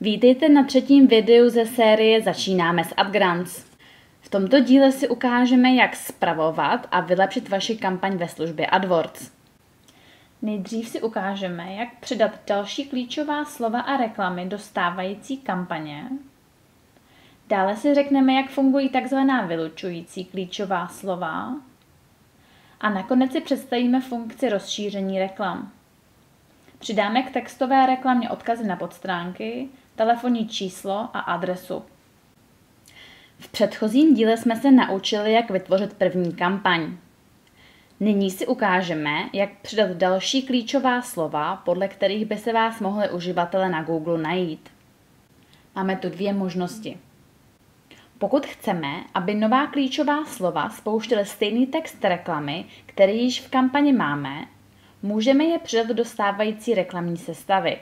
Vítejte na třetím videu ze série Začínáme s AdGrants. V tomto díle si ukážeme, jak spravovat a vylepšit vaši kampaň ve službě AdWords. Nejdřív si ukážeme, jak přidat další klíčová slova a reklamy do stávající kampaně. Dále si řekneme, jak fungují tzv. Vylučující klíčová slova. A nakonec si představíme funkci rozšíření reklam. Přidáme k textové reklamě odkazy na podstránky, telefonní číslo a adresu. V předchozím díle jsme se naučili, jak vytvořit první kampaň. Nyní si ukážeme, jak přidat další klíčová slova, podle kterých by se vás mohli uživatelé na Google najít. Máme tu dvě možnosti. Pokud chceme, aby nová klíčová slova spouštěly stejný text reklamy, který již v kampani máme, můžeme je přidat do stávající reklamní sestavy.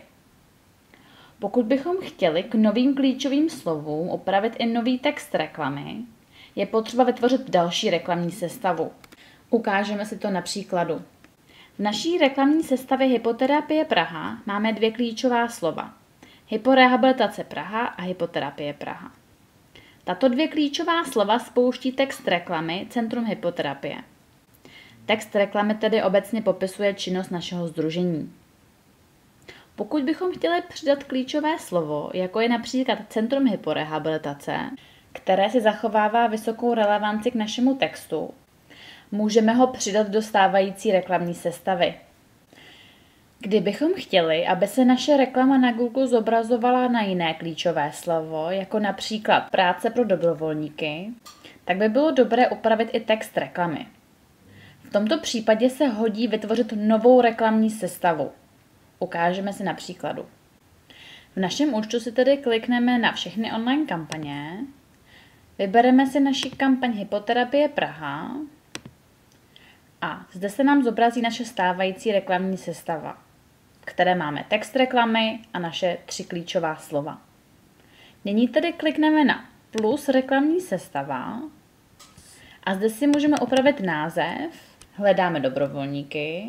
Pokud bychom chtěli k novým klíčovým slovům upravit i nový text reklamy, je potřeba vytvořit další reklamní sestavu. Ukážeme si to na příkladu. V naší reklamní sestavě Hypoterapie Praha máme dvě klíčová slova. Hyporehabilitace Praha a hypoterapie Praha. Tato dvě klíčová slova spouští text reklamy Centrum hypoterapie. Text reklamy tedy obecně popisuje činnost našeho sdružení. Pokud bychom chtěli přidat klíčové slovo, jako je například Centrum hyporehabilitace, které si zachovává vysokou relevanci k našemu textu, můžeme ho přidat do stávající reklamní sestavy. Kdybychom chtěli, aby se naše reklama na Google zobrazovala na jiné klíčové slovo, jako například práce pro dobrovolníky, tak by bylo dobré upravit i text reklamy. V tomto případě se hodí vytvořit novou reklamní sestavu. Ukážeme si na příkladu. V našem účtu si tedy klikneme na všechny online kampaně, vybereme si naši kampaň Hypoterapie Praha a zde se nám zobrazí naše stávající reklamní sestava, v které máme text reklamy a naše 3 klíčová slova. Nyní tedy klikneme na plus reklamní sestava a zde si můžeme upravit název, hledáme dobrovolníky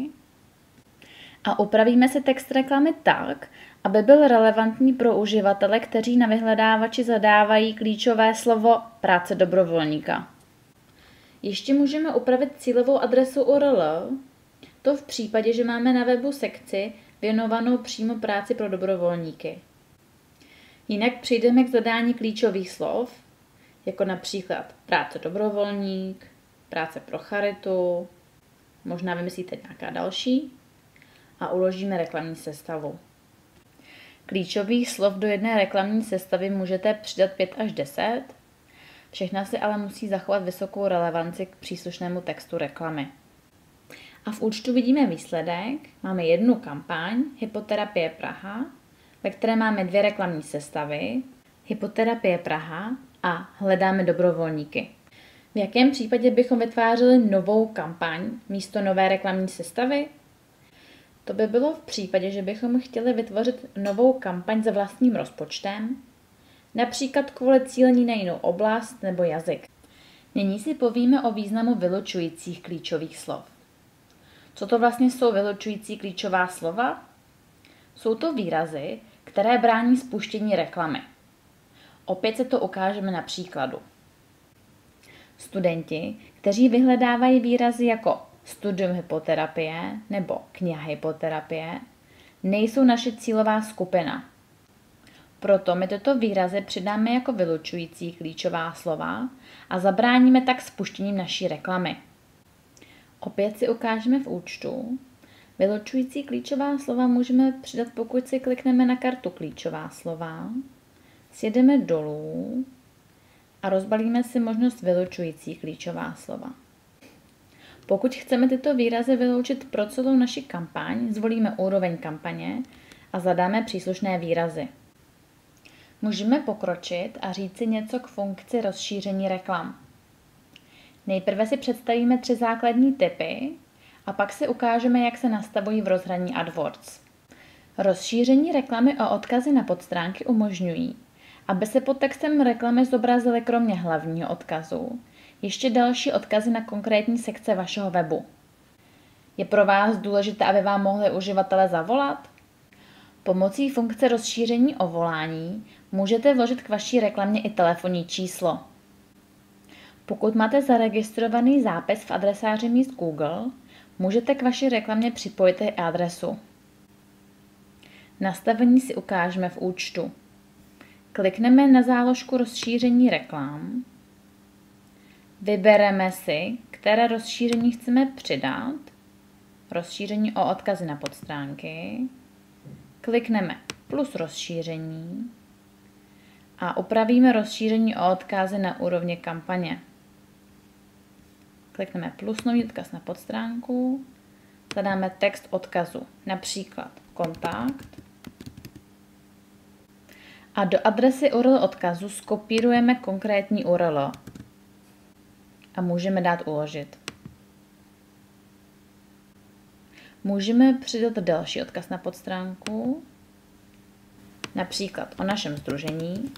a upravíme si text reklamy tak, aby byl relevantní pro uživatele, kteří na vyhledávači zadávají klíčové slovo práce dobrovolníka. Ještě můžeme upravit cílovou adresu URL, to v případě, že máme na webu sekci věnovanou přímo práci pro dobrovolníky. Jinak přejdeme k zadání klíčových slov, jako například práce dobrovolník, práce pro charitu, možná vymyslíte nějaká další a uložíme reklamní sestavu. Klíčových slov do jedné reklamní sestavy můžete přidat 5 až 10, všechna si ale musí zachovat vysokou relevanci k příslušnému textu reklamy. A v účtu vidíme výsledek, máme jednu kampaň Hypoterapie Praha, ve které máme 2 reklamní sestavy, Hypoterapie Praha a hledáme dobrovolníky. V jakém případě bychom vytvářeli novou kampaň místo nové reklamní sestavy? To by bylo v případě, že bychom chtěli vytvořit novou kampaň s vlastním rozpočtem, například kvůli cílení na jinou oblast nebo jazyk. Nyní si povíme o významu vylučujících klíčových slov. Co to vlastně jsou vylučující klíčová slova? Jsou to výrazy, které brání spuštění reklamy. Opět se to ukážeme na příkladu. Studenti, kteří vyhledávají výrazy jako studium hypoterapie nebo kniha hypoterapie, nejsou naše cílová skupina. Proto my tyto výrazy přidáme jako vylučující klíčová slova a zabráníme tak spuštěním naší reklamy. Opět si ukážeme v účtu. Vylučující klíčová slova můžeme přidat, pokud si klikneme na kartu klíčová slova, sjedeme dolů a rozbalíme si možnost vylučující klíčová slova. Pokud chceme tyto výrazy vyloučit pro celou naši kampaň, zvolíme úroveň kampaně a zadáme příslušné výrazy. Můžeme pokročit a říci něco k funkci rozšíření reklam. Nejprve si představíme 3 základní typy a pak si ukážeme, jak se nastavují v rozhraní AdWords. Rozšíření reklamy o odkazy na podstránky umožňují, aby se pod textem reklamy zobrazily kromě hlavního odkazu ještě další odkazy na konkrétní sekce vašeho webu. Je pro vás důležité, aby vám mohli uživatelé zavolat? Pomocí funkce rozšíření o volání můžete vložit k vaší reklamě i telefonní číslo. Pokud máte zaregistrovaný zápis v adresáři míst Google, můžete k vaší reklamě připojit i adresu. Nastavení si ukážeme v účtu. Klikneme na záložku rozšíření reklam. Vybereme si, které rozšíření chceme přidat. Rozšíření o odkazy na podstránky. Klikneme plus rozšíření a upravíme rozšíření o odkazy na úrovni kampaně. Klikneme plus nový odkaz na podstránku, zadáme text odkazu, například kontakt, a do adresy URL odkazu skopírujeme konkrétní URL a můžeme dát uložit. Můžeme přidat další odkaz na podstránku, například o našem sdružení.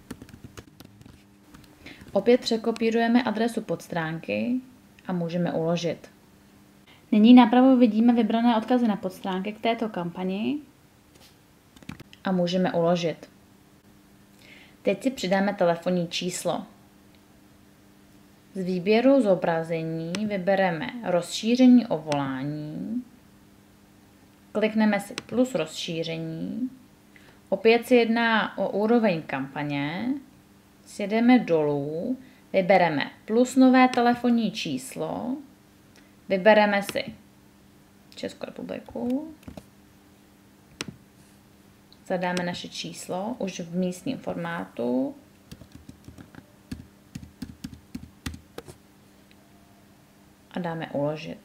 Opět překopírujeme adresu podstránky a můžeme uložit. Nyní napravo vidíme vybrané odkazy na podstránky k této kampani a můžeme uložit. Teď si přidáme telefonní číslo. Z výběru zobrazení vybereme rozšíření o volání, klikneme si plus rozšíření, opět se jedná o úroveň kampaně, sjedeme dolů, vybereme plus nové telefonní číslo, vybereme si Českou republiku, zadáme naše číslo už v místním formátu a dáme uložit.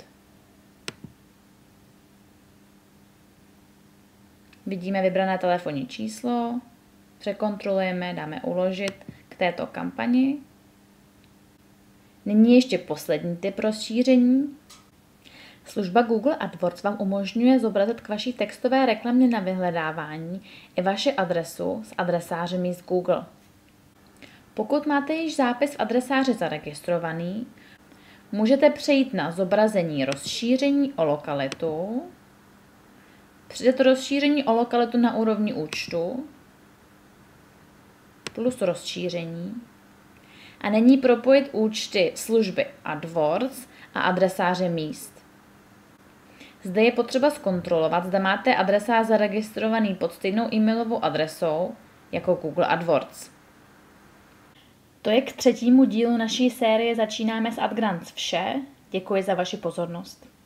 Vidíme vybrané telefonní číslo, překontrolujeme, dáme uložit k této kampani. Nyní ještě poslední typ rozšíření. Služba Google AdWords vám umožňuje zobrazit k vaší textové reklamě na vyhledávání i vaši adresu s adresářem míst Google. Pokud máte již zápis v adresáři zaregistrovaný, můžete přejít na zobrazení rozšíření o lokalitu, přidat rozšíření o lokalitu na úrovni účtu, plus rozšíření a nyní propojit účty služby AdWords a adresáře míst. Zde je potřeba zkontrolovat, zda máte adresář zaregistrovaný pod stejnou e-mailovou adresou jako Google AdWords. To je k třetímu dílu naší série Začínáme s AdGrants vše. Děkuji za vaši pozornost.